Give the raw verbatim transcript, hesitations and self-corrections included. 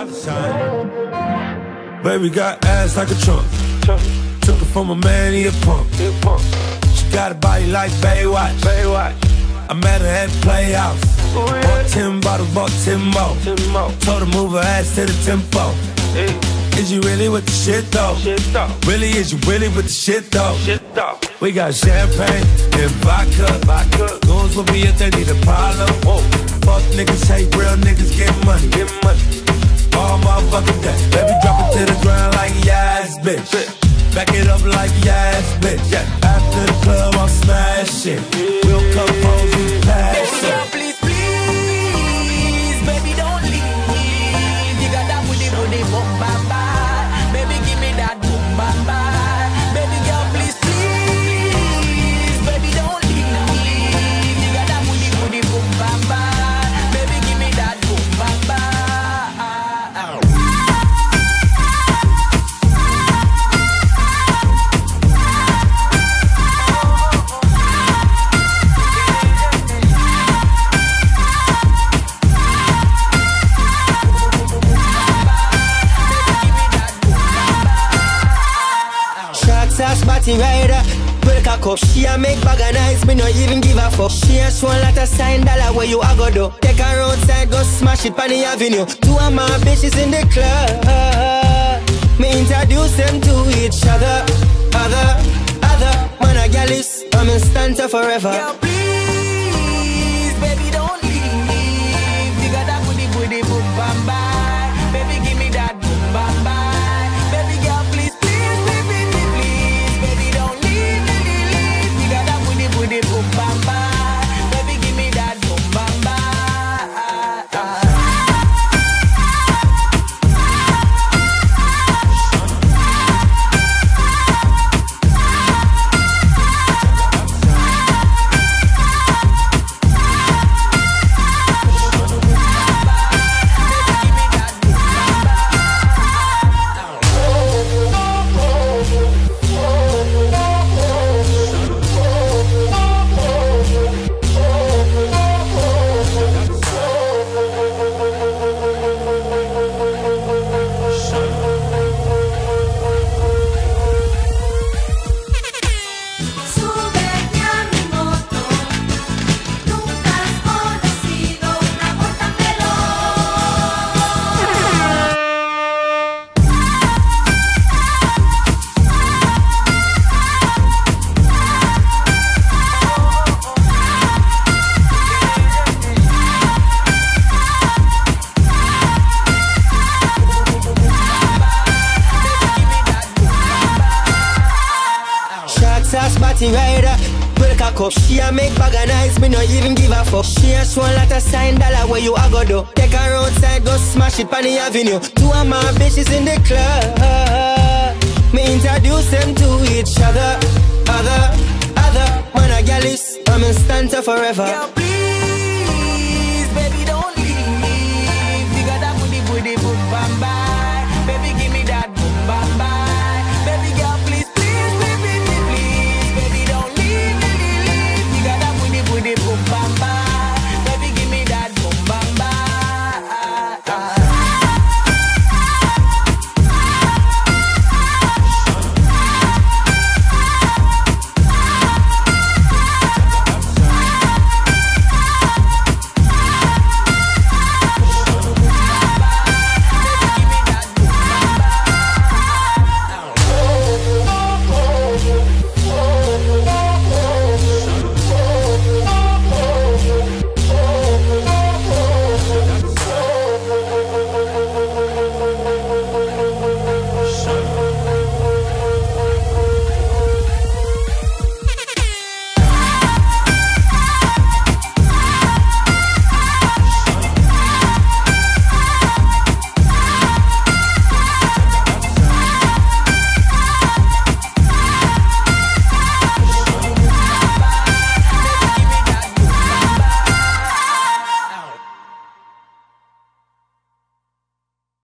Baby got ass like a trunk. Took her from a man, he a punk. She got a body like Baywatch. I met her at Playhouse. Bought ten bottles, bought ten more. Told her move her ass to the tempo. Is you really with the shit though? Really, is you really with the shit though? We got champagne and vodka. Goons will be if they need a problem. Fuck niggas, hate real niggas, get money. All motherfucking day. Baby, drop it to the ground like yes, bitch. Back it up like yes, bitch. After the club, I'll smash it. We'll come home, we pass it. Please, please, baby, don't leave. You got that booty, booty, boom, bam, bam. Baby, give me that boom, bam, bam. Baby girl, please, please, baby, don't leave. You got that booty, booty, boom, bam, bam. Baby, give me that boom, bam, bam. Body rider, break a cup. She a make bag of nice, me no even give a fuck. She a show a lot of sign dollar where you a go do. Take her outside, go smash it on the avenue. Two of my bitches in the club. Me introduce them to each other. Other, other, man a gal is, I'm in stanza forever. Girl, please, baby, don't leave. You got that booty, booty, boom, bam, bam. Baby, give me that boom, bam, bam. Baby girl, please. Booty boom bam bam, baby give me that boom bam bam. Rider, break a cup. She a make bag of nice, me no even give a fuck. She a show a lot of sign dollar where you a go do. Take her outside, go smash it on the avenue. Two of my bitches in the club. Me introduce them to each other. Other, other, man a gal is, I'm in stanza forever. Girl, please.